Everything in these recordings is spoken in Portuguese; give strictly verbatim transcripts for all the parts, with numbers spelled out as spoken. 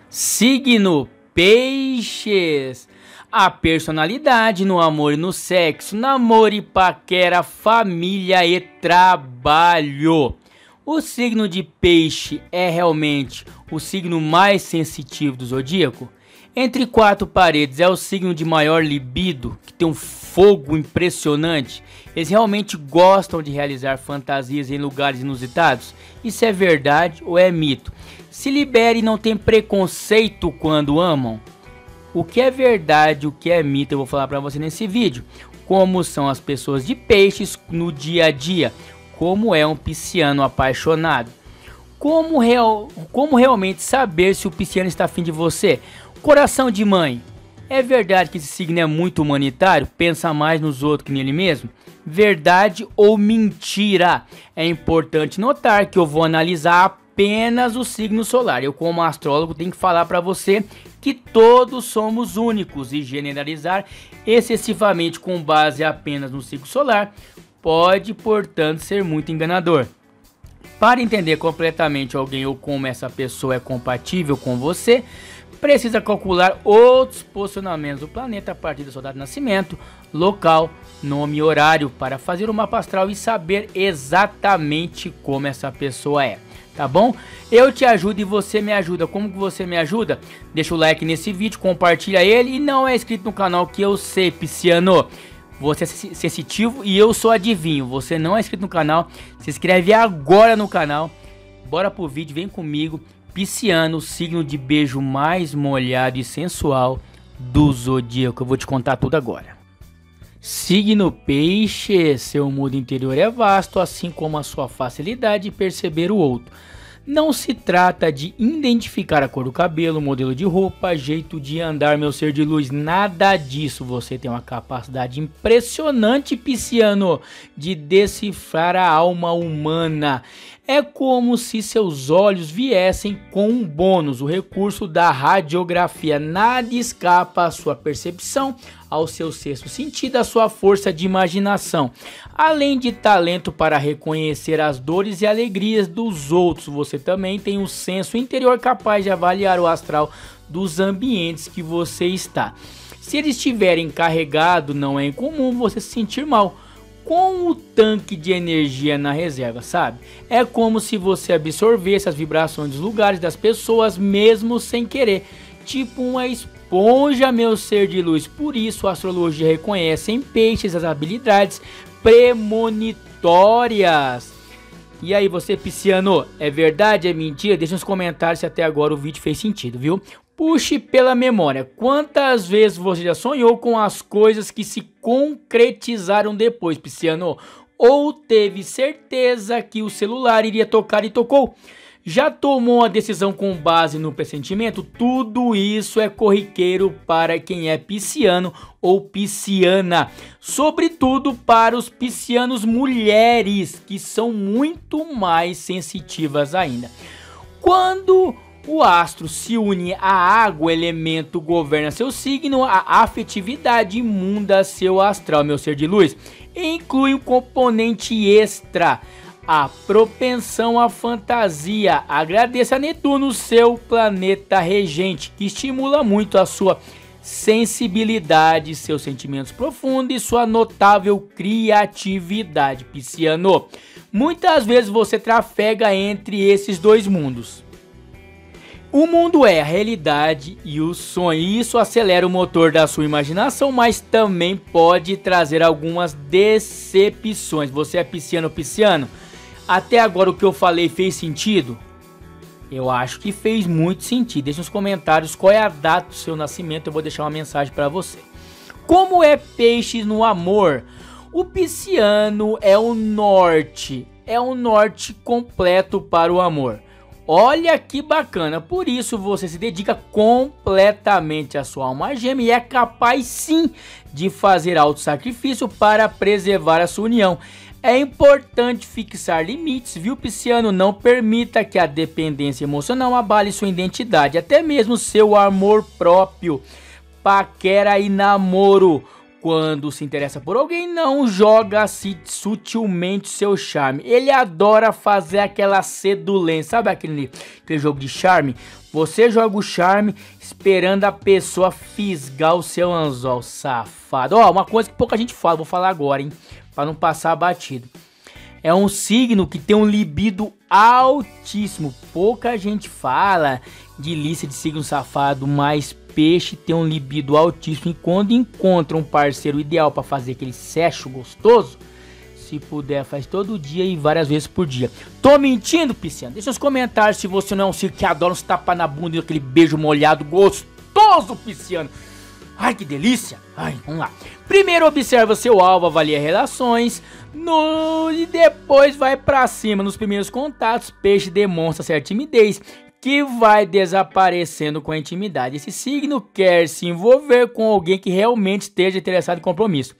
Signo Peixes. A personalidade no amor e no sexo, namoro e paquera, família e trabalho. O signo de Peixe é realmente o signo mais sensitivo do zodíaco? Entre quatro paredes é o signo de maior libido, que tem um fogo impressionante. Eles realmente gostam de realizar fantasias em lugares inusitados? Isso é verdade ou é mito? Se libere e não tem preconceito quando amam? O que é verdade, o que é mito, eu vou falar para você nesse vídeo. Como são as pessoas de Peixes no dia a dia? Como é um pisciano apaixonado? Como, real, como realmente saber se o pisciano está afim de você? Coração de mãe. É verdade que esse signo é muito humanitário? Pensa mais nos outros que nele mesmo? Verdade ou mentira? É importante notar que eu vou analisar apenas o signo solar. Eu, como astrólogo, tenho que falar para você que todos somos únicos, e generalizar excessivamente com base apenas no signo solar pode, portanto, ser muito enganador. Para entender completamente alguém ou como essa pessoa é compatível com você, precisa calcular outros posicionamentos do planeta a partir da sua data de nascimento, local, nome e horário para fazer o mapa astral e saber exatamente como essa pessoa é. Tá bom? Eu te ajudo e você me ajuda. Como que você me ajuda? Deixa o like nesse vídeo, compartilha ele e não é inscrito no canal que eu sei, pisciano. Você é sensitivo e eu sou adivinho. Você não é inscrito no canal, se inscreve agora no canal. Bora pro vídeo, vem comigo. Pisciano, signo de beijo mais molhado e sensual do zodíaco. Eu vou te contar tudo agora. Signo Peixe, seu mundo interior é vasto, assim como a sua facilidade de perceber o outro. Não se trata de identificar a cor do cabelo, modelo de roupa, jeito de andar, meu ser de luz, nada disso. Você tem uma capacidade impressionante, pisciano, de decifrar a alma humana. É como se seus olhos viessem com um bônus, o recurso da radiografia. Nada escapa à sua percepção, ao seu sexto sentido, à sua força de imaginação. Além de talento para reconhecer as dores e alegrias dos outros, você também tem um senso interior capaz de avaliar o astral dos ambientes que você está. Se eles estiverem carregados, não é incomum você se sentir mal, com o tanque de energia na reserva, sabe? É como se você absorvesse as vibrações dos lugares, das pessoas, mesmo sem querer. Tipo uma esponja, meu ser de luz. Por isso a astrologia reconhece em Peixes as habilidades premonitórias. E aí, você, pisciano, é verdade, é mentira? Deixa nos comentários se até agora o vídeo fez sentido, viu? Puxe pela memória, quantas vezes você já sonhou com as coisas que se concretizaram depois, pisciano? Ou teve certeza que o celular iria tocar e tocou? Já tomou a decisão com base no pressentimento? Tudo isso é corriqueiro para quem é pisciano ou pisciana. Sobretudo para os piscianos mulheres, que são muito mais sensitivas ainda. Quando o astro se une à água, elemento governa seu signo, a afetividade imunda seu astral, meu ser de luz. Inclui um componente extra, a propensão à fantasia. Agradeça a Netuno, seu planeta regente, que estimula muito a sua sensibilidade, seus sentimentos profundos e sua notável criatividade, pisciano. Muitas vezes você trafega entre esses dois mundos. O mundo é a realidade e o sonho, e isso acelera o motor da sua imaginação, mas também pode trazer algumas decepções. Você é pisciano ou pisciano? Até agora o que eu falei fez sentido? Eu acho que fez muito sentido. Deixe nos comentários qual é a data do seu nascimento, eu vou deixar uma mensagem para você. Como é Peixes no amor? O pisciano é o norte, é um norte completo para o amor. Olha que bacana, por isso você se dedica completamente à sua alma gêmea e é capaz sim de fazer alto sacrifício para preservar a sua união. É importante fixar limites, viu, pisciano? Não permita que a dependência emocional abale sua identidade, até mesmo seu amor próprio. Paquera e namoro. Quando se interessa por alguém, não joga assim sutilmente seu charme. Ele adora fazer aquela sedulência, sabe aquele, aquele jogo de charme? Você joga o charme esperando a pessoa fisgar o seu anzol, safado. Ó, uma coisa que pouca gente fala, vou falar agora, hein, pra não passar batido. É um signo que tem um libido altíssimo. Pouca gente fala de lista de signo safado, mas peixe tem um libido altíssimo. E quando encontra um parceiro ideal para fazer aquele sexo gostoso, se puder, faz todo dia e várias vezes por dia. Tô mentindo, pisciano? Deixa nos comentários se você não é um signo que adora uns tapas na bunda e aquele beijo molhado gostoso, pisciano. Ai, que delícia! Ai, vamos lá. Primeiro observa seu alvo, avalia relações no... e depois vai pra cima. Nos primeiros contatos, peixe demonstra certa timidez que vai desaparecendo com a intimidade. Esse signo quer se envolver com alguém que realmente esteja interessado em compromisso.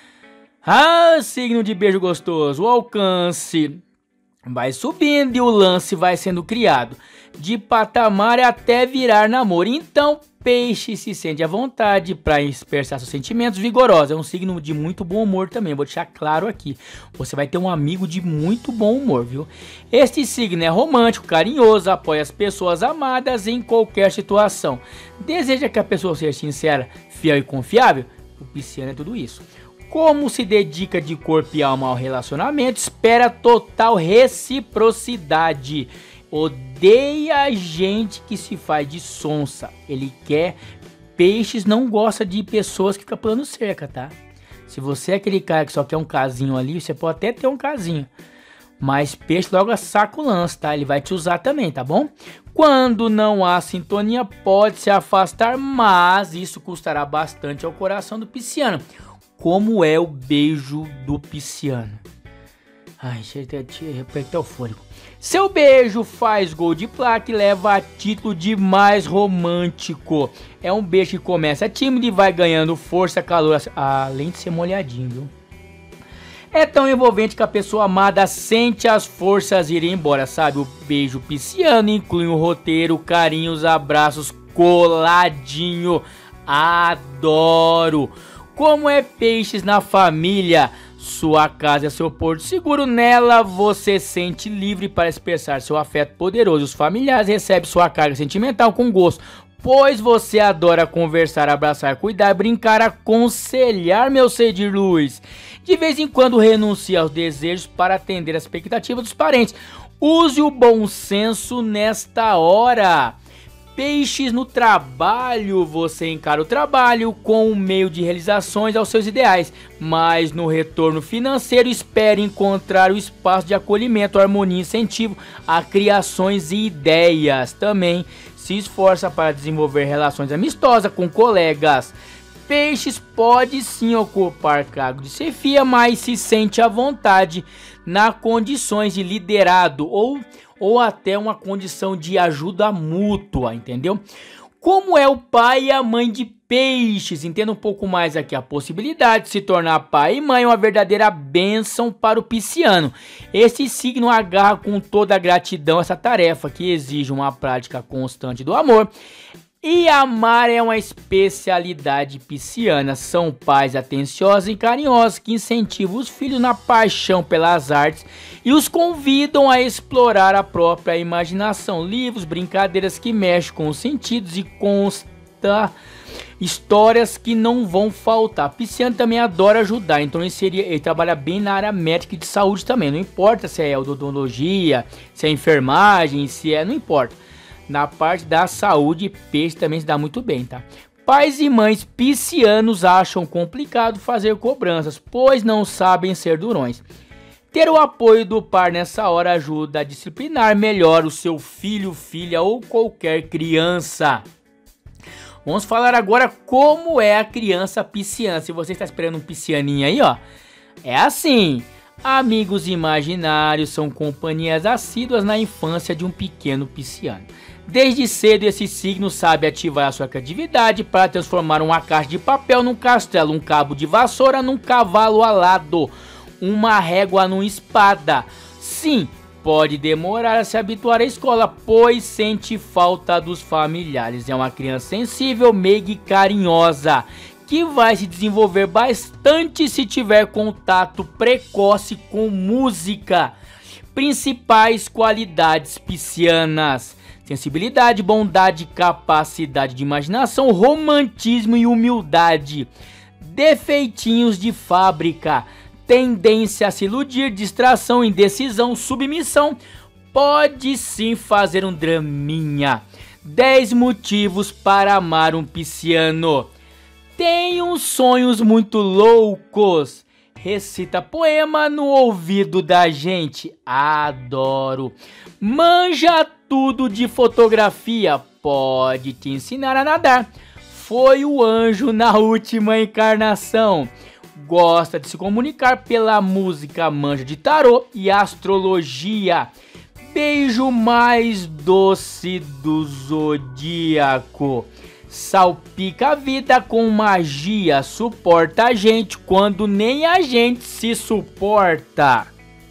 Ah, signo de beijo gostoso. O alcance vai subindo e o lance vai sendo criado. De patamar até virar namoro. Então, peixe se sente à vontade para expressar seus sentimentos vigorosos. É um signo de muito bom humor também, vou deixar claro aqui. Você vai ter um amigo de muito bom humor, viu? Este signo é romântico, carinhoso, apoia as pessoas amadas em qualquer situação. Deseja que a pessoa seja sincera, fiel e confiável? O pisciano é tudo isso. Como se dedica de corpo e alma ao relacionamento, espera total reciprocidade. Odeia gente que se faz de sonsa. Ele quer... Peixes não gosta de pessoas que ficam pulando cerca, tá? Se você é aquele cara que só quer um casinho ali, você pode até ter um casinho. Mas peixe logo saca o lance, tá? Ele vai te usar também, tá bom? Quando não há sintonia, pode se afastar, mas isso custará bastante ao coração do pisciano. Como é o beijo do pisciano? Ai, deixa eu apertar o fôlego. Seu beijo faz gol de placa e leva a título de mais romântico. É um beijo que começa tímido e vai ganhando força, calor, além de ser molhadinho, viu? É tão envolvente que a pessoa amada sente as forças irem embora, sabe? O beijo pisciano inclui um roteiro, carinhos, abraços, coladinho. Adoro! Como é peixes na família? Sua casa é seu porto seguro, nela você sente livre para expressar seu afeto poderoso. Os familiares recebem sua carga sentimental com gosto, pois você adora conversar, abraçar, cuidar, brincar, aconselhar, meu ser de luz. De vez em quando renuncia aos desejos para atender as expectativas dos parentes. Use o bom senso nesta hora. Peixes no trabalho, você encara o trabalho com um meio de realizações aos seus ideais, mas no retorno financeiro espere encontrar o espaço de acolhimento, harmonia e incentivo a criações e ideias. Também se esforça para desenvolver relações amistosas com colegas. Peixes pode sim ocupar cargo de chefia, mas se sente à vontade nas condições de liderado ou ou até uma condição de ajuda mútua, entendeu? Como é o pai e a mãe de peixes? Entenda um pouco mais aqui. A possibilidade de se tornar pai e mãe é uma verdadeira bênção para o pisciano. Esse signo agarra com toda a gratidão essa tarefa que exige uma prática constante do amor. E amar é uma especialidade pisciana. São pais atenciosos e carinhosos que incentivam os filhos na paixão pelas artes e os convidam a explorar a própria imaginação. Livros, brincadeiras que mexem com os sentidos e consta histórias que não vão faltar. Pisciano também adora ajudar, então ele, seria, ele trabalha bem na área médica e de saúde também. Não importa se é odontologia, se é enfermagem, se é... não importa. Na parte da saúde, peixe também se dá muito bem, tá? Pais e mães piscianos acham complicado fazer cobranças, pois não sabem ser durões. Ter o apoio do par nessa hora ajuda a disciplinar melhor o seu filho, filha ou qualquer criança. Vamos falar agora como é a criança pisciana. Se você está esperando um piscianinho aí, ó, é assim. Amigos imaginários são companhias assíduas na infância de um pequeno pisciano. Desde cedo esse signo sabe ativar a sua criatividade para transformar uma caixa de papel num castelo, um cabo de vassoura num cavalo alado, uma régua numa espada. Sim, pode demorar a se habituar à escola, pois sente falta dos familiares. É uma criança sensível, meiga e carinhosa, que vai se desenvolver bastante se tiver contato precoce com música. Principais qualidades piscianas: sensibilidade, bondade, capacidade de imaginação, romantismo e humildade. Defeitinhos de fábrica: tendência a se iludir, distração, indecisão, submissão. Pode sim fazer um draminha. dez motivos para amar um pisciano: tem uns sonhos muito loucos. Recita poema no ouvido da gente. Adoro. Manja tudo de fotografia. Pode te ensinar a nadar. Foi o anjo na última encarnação. Gosta de se comunicar pela música, manja de tarô e astrologia. Beijo mais doce do zodíaco. Salpica a vida com magia, suporta a gente quando nem a gente se suporta.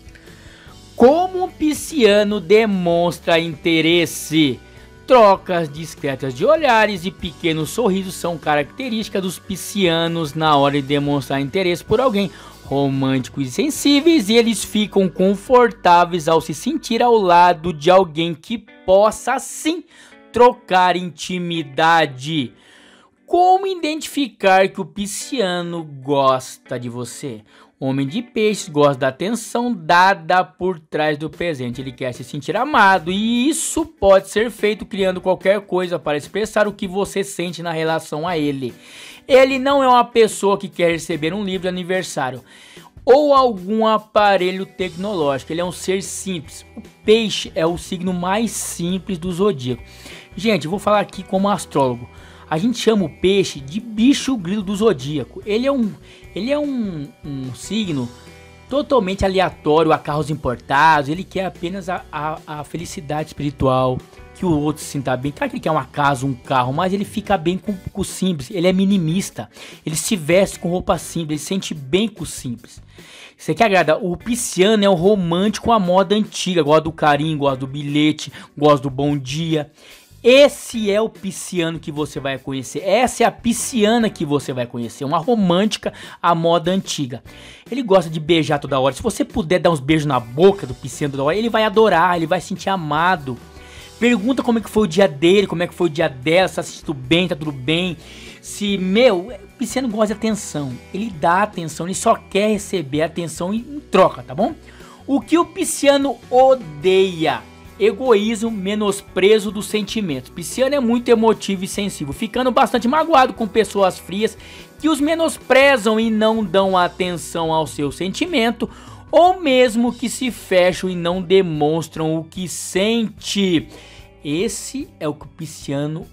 Como um pisciano demonstra interesse? Trocas discretas de olhares e pequenos sorrisos são características dos piscianos na hora de demonstrar interesse por alguém. Românticos e sensíveis, e eles ficam confortáveis ao se sentir ao lado de alguém que possa sim trocar intimidade. Como identificar que o pisciano gosta de você? Homem de peixes gosta da atenção dada por trás do presente. Ele quer se sentir amado, e isso pode ser feito criando qualquer coisa para expressar o que você sente na relação a ele. Ele não é uma pessoa que quer receber um livro de aniversário ou algum aparelho tecnológico. Ele é um ser simples. O peixe é o signo mais simples do zodíaco. Gente, eu vou falar aqui como astrólogo. A gente chama o peixe de bicho grilo do zodíaco. Ele é um, ele é um, um signo totalmente aleatório a carros importados. Ele quer apenas a, a, a felicidade espiritual, que o outro se sinta bem. Claro que ele quer uma casa, um carro, mas ele fica bem com, com o simples. Ele é minimista. Ele se veste com roupa simples. Ele se sente bem com o simples. Você quer agradar? O pisciano é o romântico à moda antiga. Gosta do carinho, gosta do bilhete, gosta do bom dia. Esse é o pisciano que você vai conhecer. Essa é a pisciana que você vai conhecer. Uma romântica à moda antiga. Ele gosta de beijar toda hora. Se você puder dar uns beijos na boca do pisciano toda hora, ele vai adorar, ele vai se sentir amado. Pergunta como é que foi o dia dele, como é que foi o dia dela, se tá tudo bem, tá tudo bem. Se, meu, o pisciano gosta de atenção. Ele dá atenção, ele só quer receber atenção em troca, tá bom? O que o pisciano odeia? Egoísmo, menosprezo dos sentimentos. Pisciano é muito emotivo e sensível, ficando bastante magoado com pessoas frias que os menosprezam e não dão atenção ao seu sentimento, ou mesmo que se fecham e não demonstram o que sente. Esse é o que o pisciano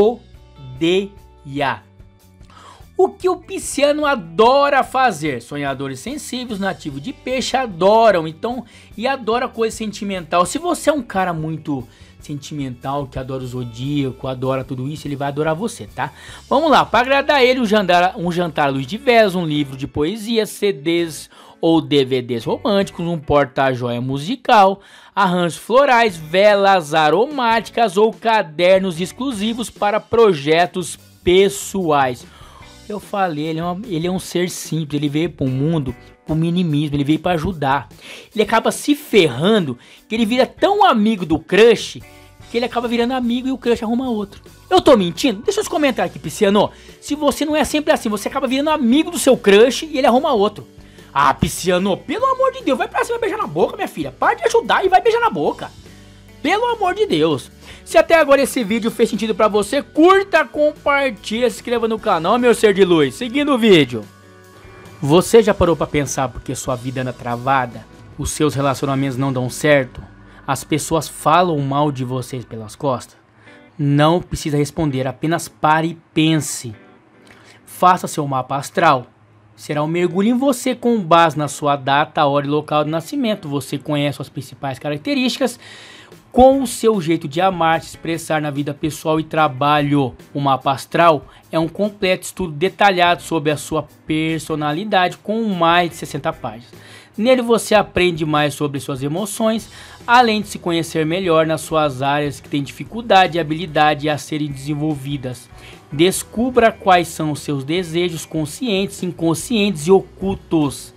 odeia. O que o pisciano adora fazer? Sonhadores sensíveis, nativos de peixe, adoram, então, e adora coisa sentimental. Se você é um cara muito sentimental, que adora o zodíaco, adora tudo isso, ele vai adorar você, tá? Vamos lá, para agradar ele, um jantar, um jantar à luz de velas, um livro de poesia, C Ds ou D V Ds românticos, um porta-joia musical, arranjos florais, velas aromáticas ou cadernos exclusivos para projetos pessoais. Eu falei, ele é, uma, ele é um ser simples, ele veio para o mundo com minimismo, ele veio para ajudar. Ele acaba se ferrando, que ele vira tão amigo do crush, que ele acaba virando amigo e o crush arruma outro. Eu tô mentindo? Deixa os comentários aqui, pisciano. Se você não é sempre assim, você acaba virando amigo do seu crush e ele arruma outro. Ah, pisciano, pelo amor de Deus, vai pra cima e beijar na boca, minha filha. Para de ajudar e vai beijar na boca. Pelo amor de Deus. Se até agora esse vídeo fez sentido pra você, curta, compartilha, se inscreva no canal, meu ser de luz. Seguindo o vídeo. Você já parou pra pensar porque sua vida anda travada? Os seus relacionamentos não dão certo? As pessoas falam mal de vocês pelas costas? Não precisa responder, apenas pare e pense. Faça seu mapa astral. Será um mergulho em você com base na sua data, hora e local de nascimento. Você conhece as principais características com o seu jeito de amar, se expressar na vida pessoal e trabalho. O mapa astral é um completo estudo detalhado sobre a sua personalidade com mais de sessenta páginas. Nele você aprende mais sobre suas emoções, além de se conhecer melhor nas suas áreas que têm dificuldade e habilidade a serem desenvolvidas. Descubra quais são os seus desejos conscientes, inconscientes e ocultos.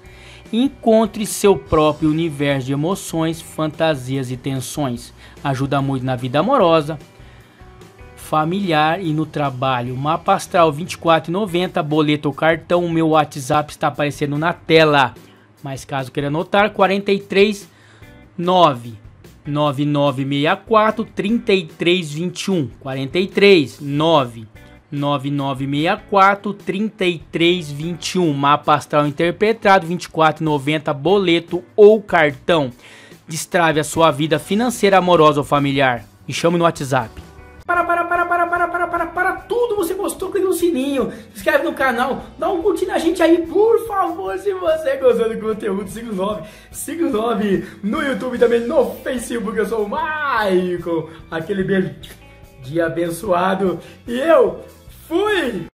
Encontre seu próprio universo de emoções, fantasias e tensões. Ajuda muito na vida amorosa, familiar e no trabalho. Mapa astral vinte e quatro reais e noventa centavos, boleto ou cartão. O meu WhatsApp está aparecendo na tela. Mas caso queira anotar, quarenta e três nove nove nove seis quatro três três dois um. quarenta e três nove nove nove seis quatro três três dois um. Mapa astral interpretado vinte e quatro reais e noventa centavos, boleto ou cartão. Destrave a sua vida financeira, amorosa ou familiar. Me chame no WhatsApp. Para, para, para, para, para, para, para, para tudo. Você gostou? Clique no sininho, se inscreve no canal, dá um curtir na gente aí, por favor. Se você gostou do conteúdo, siga o nove, siga o nove no YouTube e também no Facebook. Eu sou o Maicon. Aquele beijo, dia abençoado. E eu fui!